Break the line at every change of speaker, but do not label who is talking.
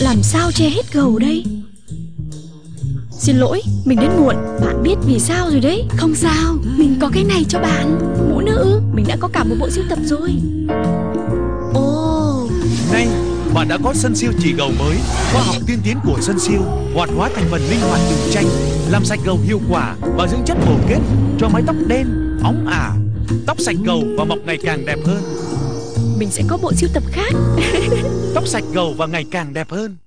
làm sao che hết gầu đây? Xin lỗi, mình đến muộn. Bạn biết vì sao rồi đấy.
Không sao, mình có cái này cho bạn.
Mũ nữ, mình đã có cả một bộ sưu tập rồi.
Ồ,
Nay, bạn đã có sân siêu chì gầu mới. Khoa học tiên tiến của sân siêu hoạt hóa thành phần linh hoạt từ tranh, làm sạch gầu hiệu quả và dưỡng chất bổ kết cho mái tóc đen, óng ả. Tóc sạch gầu và mọc ngày càng đẹp hơn.
Mình sẽ có bộ sưu tập khác.
Tóc sạch gầu và ngày càng đẹp hơn.